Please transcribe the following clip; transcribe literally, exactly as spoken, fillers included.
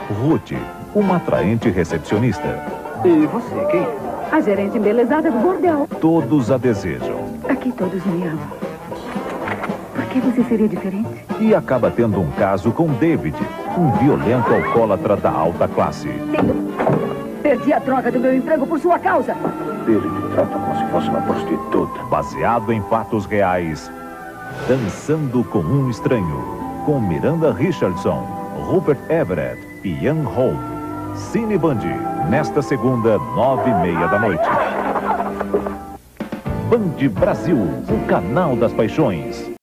Ruth, uma atraente recepcionista. E você, quem é? A gerente embelezada do bordel. Todos a desejam. Aqui todos me amam. Por que você seria diferente? E acaba tendo um caso com David, um violento alcoólatra da alta classe. Tendo... Perdi a droga do meu emprego por sua causa. Ele me trata como se fosse uma prostituta. Baseado em fatos reais, Dançando com um Estranho, com Miranda Richardson, Rupert Everett e Ian Holm. Cine Band, nesta segunda, nove e meia da noite. Band Brasil, o canal das paixões.